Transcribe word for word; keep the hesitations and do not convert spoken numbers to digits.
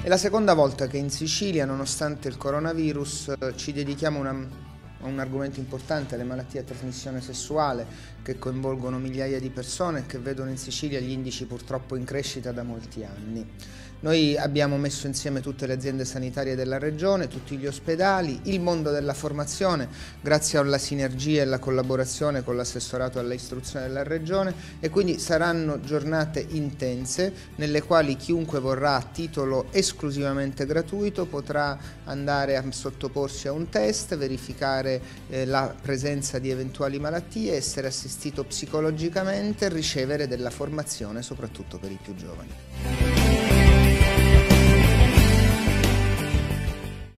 È la seconda volta che in Sicilia, nonostante il coronavirus, ci dedichiamo una, a un argomento importante, le malattie a trasmissione sessuale, che coinvolgono migliaia di persone e che vedono in Sicilia gli indici purtroppo in crescita da molti anni. Noi abbiamo messo insieme tutte le aziende sanitarie della regione, tutti gli ospedali, il mondo della formazione, grazie alla sinergia e alla collaborazione con l'assessorato all'istruzione della regione, e quindi saranno giornate intense nelle quali chiunque vorrà a titolo esclusivamente gratuito potrà andare a sottoporsi a un test, verificare eh, la presenza di eventuali malattie, essere assistito psicologicamente e ricevere della formazione soprattutto per i più giovani.